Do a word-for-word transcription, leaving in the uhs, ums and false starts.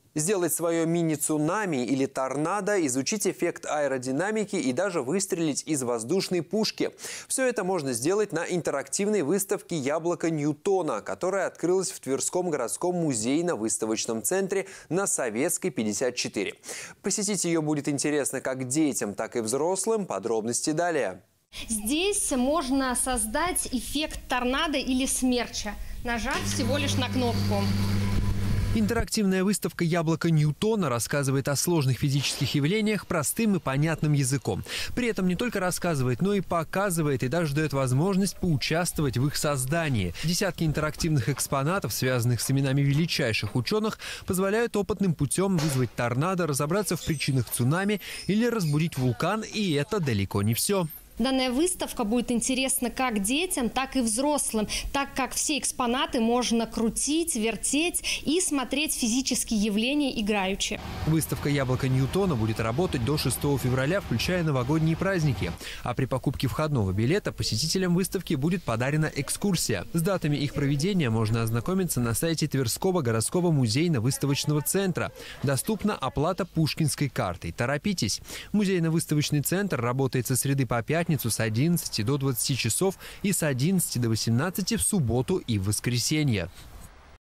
Сделать свое мини-цунами или торнадо, изучить эффект аэродинамики и даже выстрелить из воздушной пушки. Все это можно сделать на интерактивной выставке «Яблоко Ньютона», которая открылась в Тверском городском музейно-выставочном центре на Советской, пятьдесят четыре. Посетить ее будет интересно как детям, так и взрослым. Подробности далее. Здесь можно создать эффект торнадо или смерча, нажав всего лишь на кнопку. Интерактивная выставка «Яблоко Ньютона» рассказывает о сложных физических явлениях простым и понятным языком. При этом не только рассказывает, но и показывает и даже дает возможность поучаствовать в их создании. Десятки интерактивных экспонатов, связанных с именами величайших ученых, позволяют опытным путем вызвать торнадо, разобраться в причинах цунами или разбудить вулкан, и это далеко не все. Данная выставка будет интересна как детям, так и взрослым, так как все экспонаты можно крутить, вертеть и смотреть физические явления играючи. Выставка «Яблоко Ньютона» будет работать до шестого февраля, включая новогодние праздники. А при покупке входного билета посетителям выставки будет подарена экскурсия. С датами их проведения можно ознакомиться на сайте Тверского городского музейно-выставочного центра. Доступна оплата пушкинской картой. Торопитесь! Музейно-выставочный центр работает со среды по пятницу с одиннадцати до двадцати часов и с одиннадцати до восемнадцати в субботу и в воскресенье.